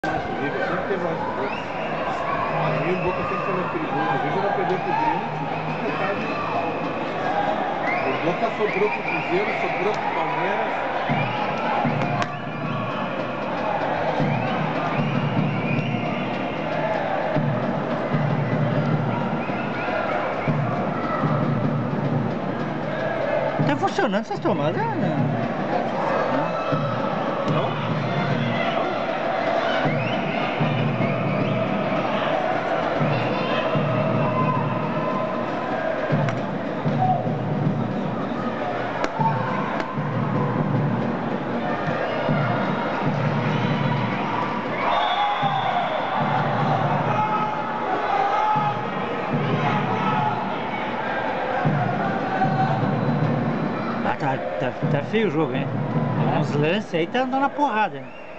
River sempre teve mais perigoso. Pra mim o Boca sempre foi mais perigoso. O River vai perder pro Grêmio, metade. O Boca sobrou pro Cruzeiro, sobrou pro Palmeiras. Tá funcionando essas tomadas, né? Não? Ah, tá feio o jogo, hein? Uns lances aí tá andando na porrada.